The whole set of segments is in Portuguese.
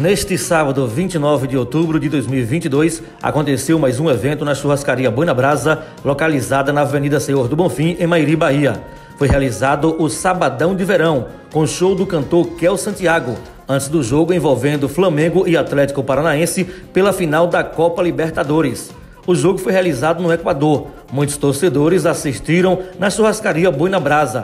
Neste sábado, 29 de outubro de 2022, aconteceu mais um evento na churrascaria Boi na Brasa, localizada na Avenida Senhor do Bonfim, em Mairi, Bahia. Foi realizado o Sabadão de Verão, com show do cantor Kel Santiago, antes do jogo envolvendo Flamengo e Atlético Paranaense pela final da Copa Libertadores. O jogo foi realizado no Equador. Muitos torcedores assistiram na churrascaria Boi na Brasa.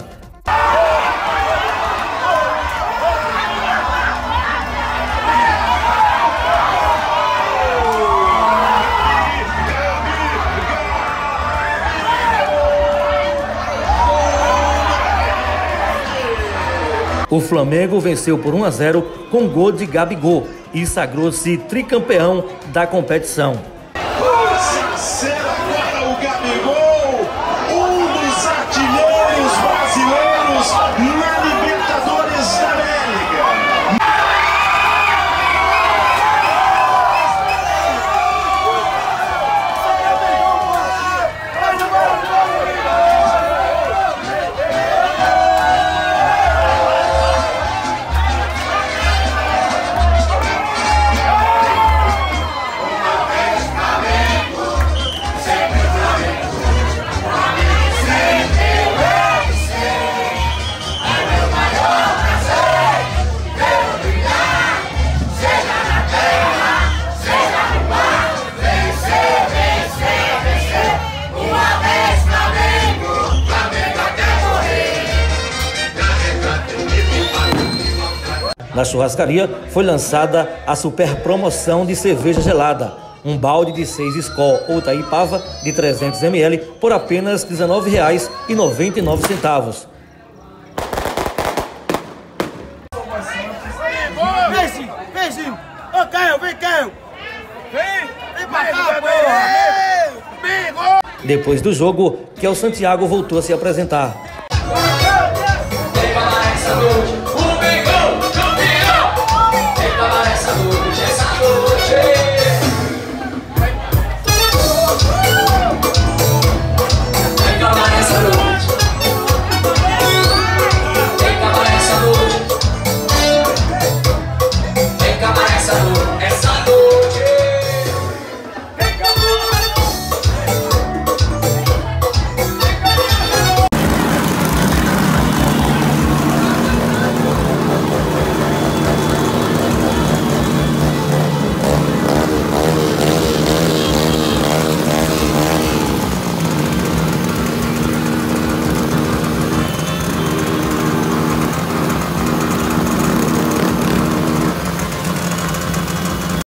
O Flamengo venceu por 1-0 com gol de Gabigol e sagrou-se tricampeão da competição. Será agora o Gabigol, um dos artilheiros brasileiros na Libertadores da América. Na churrascaria foi lançada a super promoção de cerveja gelada. Um balde de 6 Skol ou Itaipava de 300 ml por apenas R$ 19,99. Vem! Ô, Caio, vem, Caio! Vem pra cá, porra! Depois do jogo, Kel Santiago voltou a se apresentar.